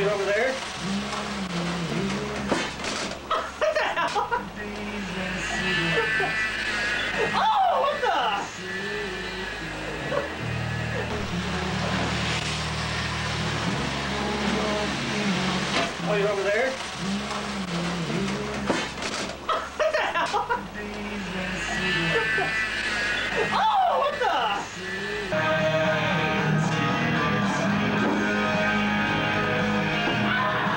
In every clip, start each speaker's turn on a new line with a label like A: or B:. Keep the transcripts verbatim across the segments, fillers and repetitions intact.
A: you're over there? What the hell? Oh, what the? Oh, you're over there? What the hell? Oh, what the?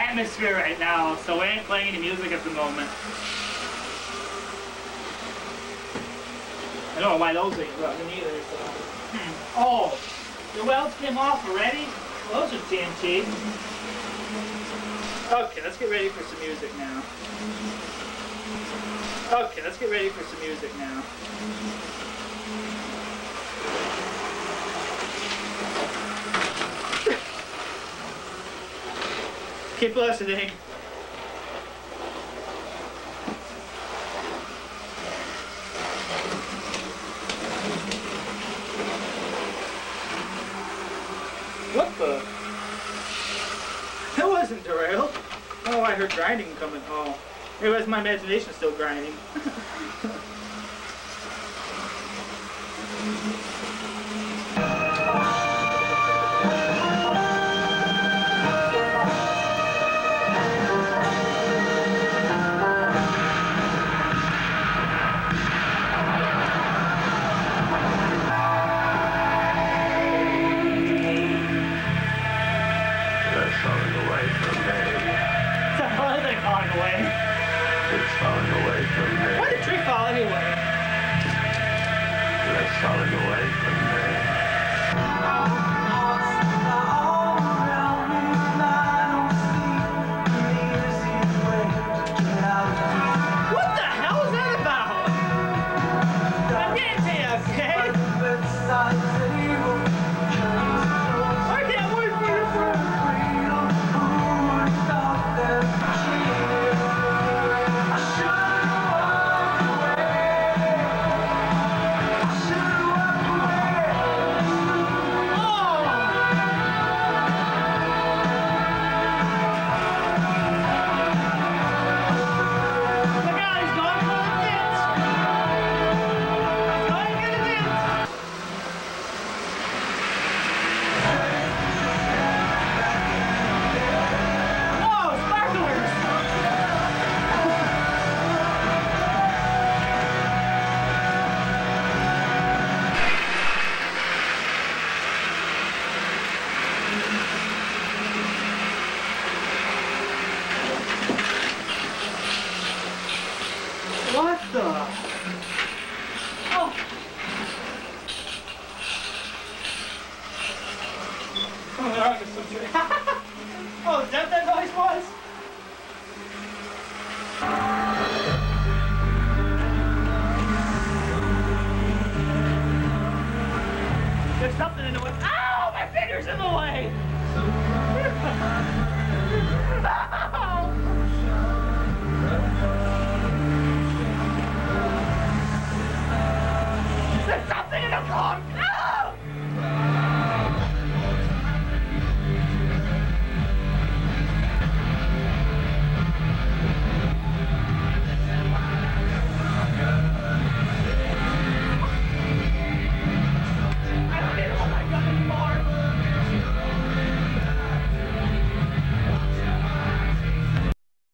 A: atmosphere right now, so we ain't playing any music at the moment. I don't know why those ain't rubbing either. So. Hmm. Oh, the welds came off already? Well, those are T N T. Okay, let's get ready for some music now. Okay, let's get ready for some music now. Keep listening. What the? That wasn't derailed. Oh, I heard grinding coming. Oh, it was my imagination still grinding. Why did the tree fall anyway?
B: That's falling away from me.
A: What the hell is that about? I'm getting to you, okay? I can't wait for your friend. What the? Oh. Oh, is that what that noise was?